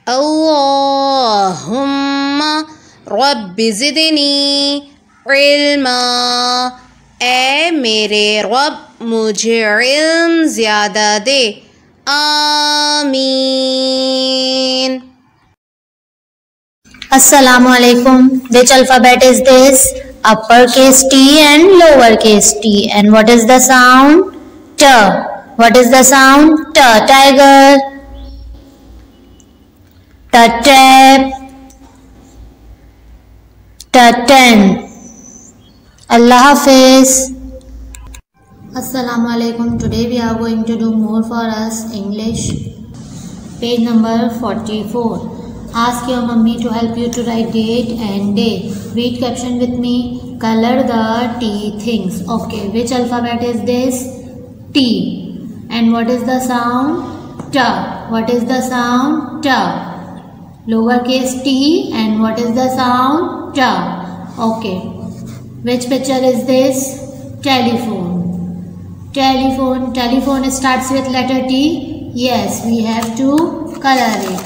अल्लाहुम्मा रब्बि ज़िदनी इल्मा। ए मेरे रब मुझे इल्म ज़्यादा दे। आमीन। Assalamu alaikum. Which alphabet is this? Uppercase T and lowercase t. And what is the sound? T. What is the sound? T. Tiger. T. Tap. T. Ten. Allah Hafiz. Assalamu alaikum. Today we are going to do more for us English. Page number 44. Ask your mummy to help you to write date and day. Read caption with me. Color the T things. Okay, which alphabet is this? T. And what is the sound? T. What is the sound? T. Lowercase t. And what is the sound? T. Okay. Which picture is this? Telephone. Telephone. Telephone starts with letter T. Yes, we have to color it.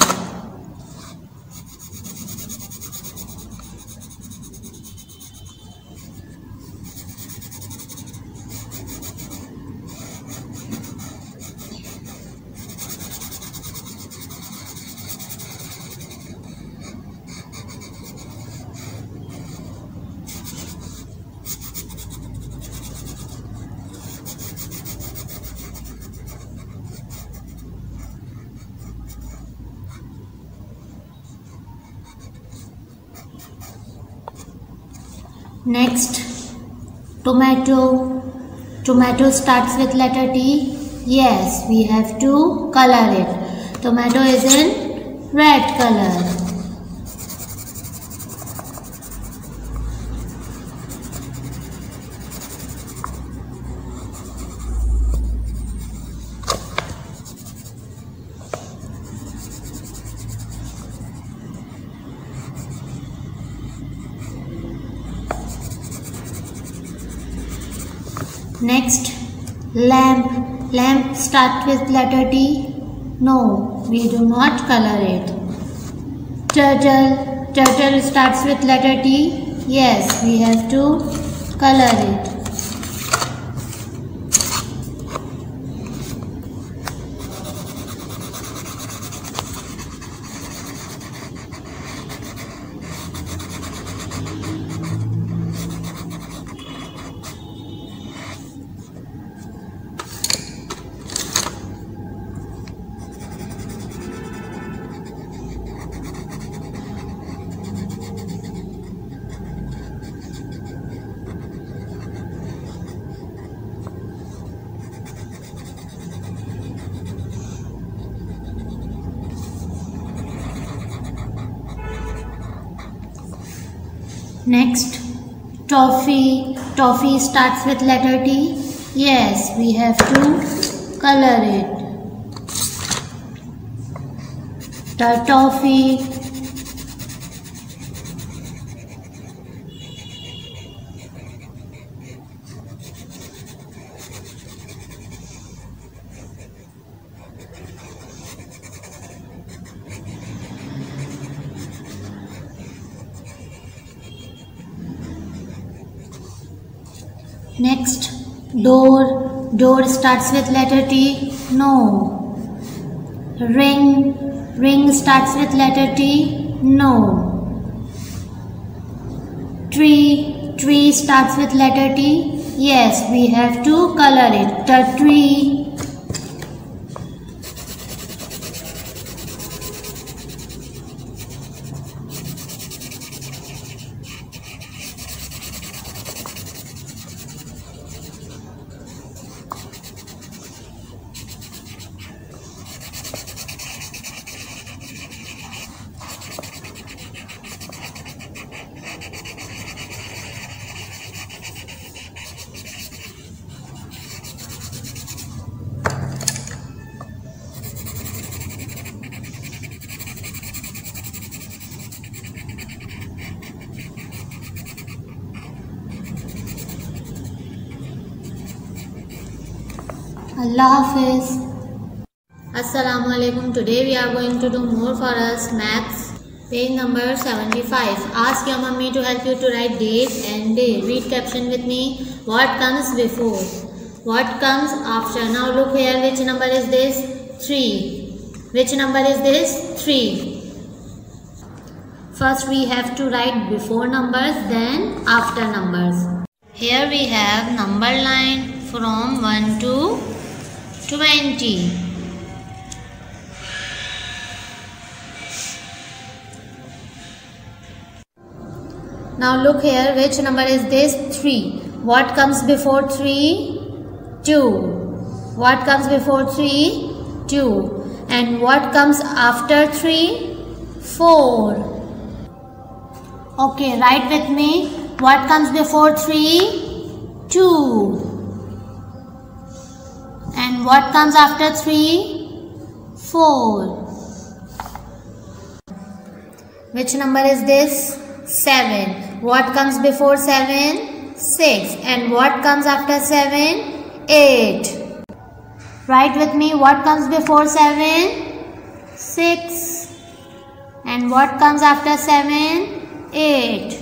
Next, tomato. Tomato starts with letter T. Yes, we have to color it. Tomato is in red color. Next, lamp. Lamp starts with letter T. No, we do not color it. Turtle. Turtle starts with letter T. Yes, we have to color it. Next, toffee. Toffee starts with letter T. Yes, we have to color it. The toffee. Next, door. Door starts with letter T. No. Ring. Ring starts with letter T. No. Tree. Tree starts with letter T. Yes, we have to color it. The tree. Allah Hafiz. Assalamu alaikum. Today we are going to do more for us maths. Page number 75. Ask your mummy to help you to write date and day. Read caption with me. What comes before? What comes after? Now look here. Which number is this? 3. Which number is this? 3. First we have to write before numbers, then after numbers. Here we have number line from 1 to 20. Now look here, which number is this? 3. What comes before 3? 2. What comes before 3? 2. And what comes after 3? 4. Okay, write with me. What comes before 3? 2. And what comes after 3? 4. Which number is this? 7. What comes before 7? 6. And what comes after 7? 8. Write with me. What comes before 7? 6. And what comes after 7? 8.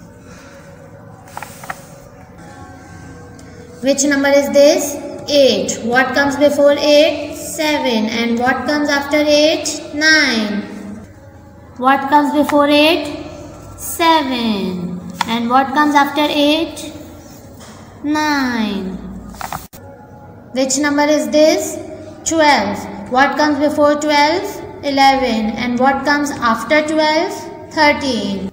Which number is this? 8. What comes before 8? 7. And what comes after 8? 9. What comes before 8? 7. And what comes after 8? 9. Which number is this? 12. What comes before 12? 11. And what comes after 12? 13.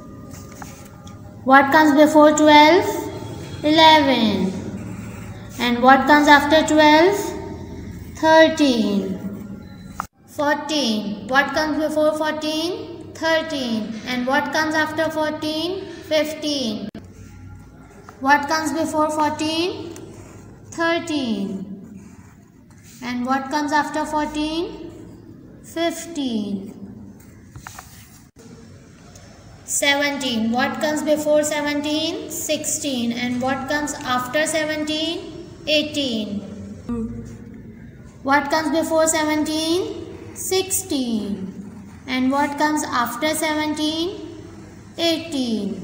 What comes before 12? 11. And what comes after 12? 13. 14. What comes before 14? 13. And what comes after 14? 15. What comes before 14? 13. And what comes after 14? 15. 17. What comes before 17? 16. And what comes after 17? 18. What comes before 17? 16. And what comes after 17? 18.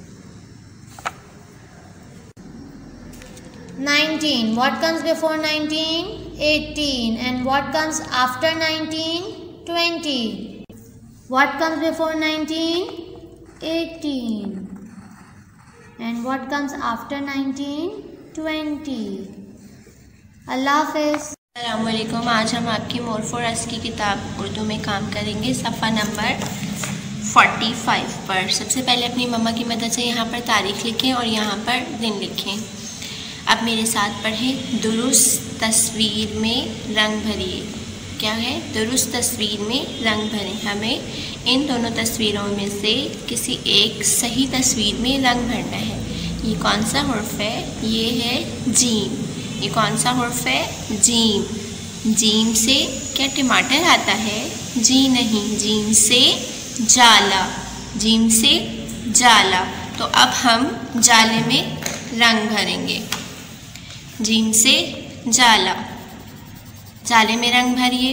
19. What comes before 19? 18. And what comes after 19? 20. What comes before 19? 18. And what comes after 19? 20. अल्लाह हाफ़िज़। अस्सलामुअलैकुम। आज हम आपकी more for us की किताब उर्दू में काम करेंगे सफ़ा नंबर 45 पर। सबसे पहले अपनी मम्मा की मदद से यहाँ पर तारीख़ लिखें और यहाँ पर दिन लिखें। अब मेरे साथ पढ़ें। दुरुस्त तस्वीर में रंग भरिए। क्या है? दुरुस्त तस्वीर में रंग भरें। हमें इन दोनों तस्वीरों में से किसी एक सही तस्वीर में रंग भरना है। ये कौन सा हुर्फ है? ये है जीम। ये कौन सा हुर्फ है? जीम। जीम से क्या टमाटर आता है? जी नहीं, जीम से जाला। जीम से जाला। तो अब हम जाले में रंग भरेंगे। जीम से जाला। जाले में रंग भरिए।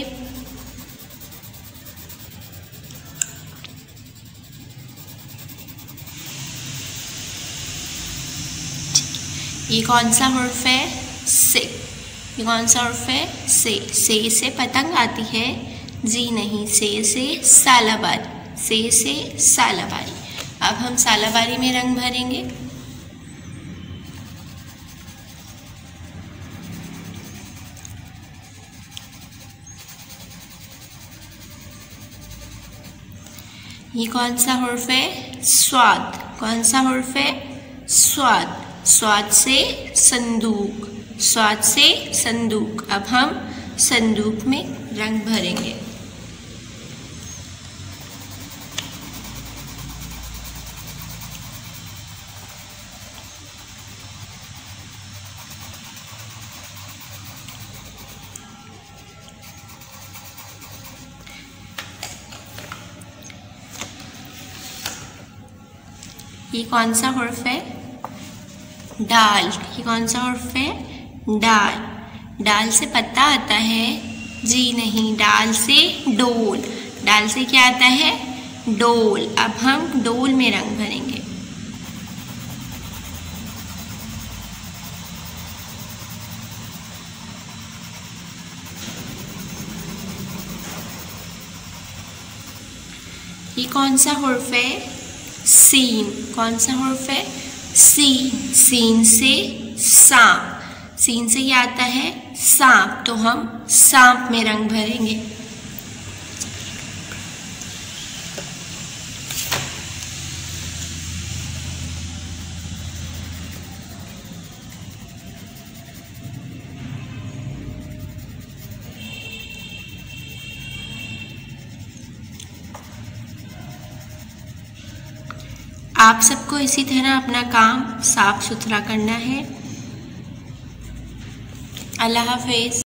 ये कौन सा हुर्फ है? से। ये कौन सा हुर्फ है? से पतंग आती है? जी नहीं, से सालाबारी। से सालाबारी। अब हम सालाबारी में रंग भरेंगे। ये कौन सा हुर्फ है? स्वाद। कौन सा हुर्फ है? स्वाद। स्वाद से संदूक। स्वाद से संदूक। अब हम संदूक में रंग भरेंगे। ये कौन सा हुर्फ है? डाल। ये कौन सा हुर्फ है? डाल। डाल से पत्ता आता है? जी नहीं, डाल से डोल, डाल से क्या आता है? डोल। अब हम डोल में रंग भरेंगे। ये कौन सा हुर्फ है? सीन। कौन सा हुर्फ है? सीन। सीन से सांप, सीन से क्या आता है? सांप। तो हम सांप में रंग भरेंगे। आप सबको इसी तरह अपना काम साफ सुथरा करना है। अल्लाह हाफिज़।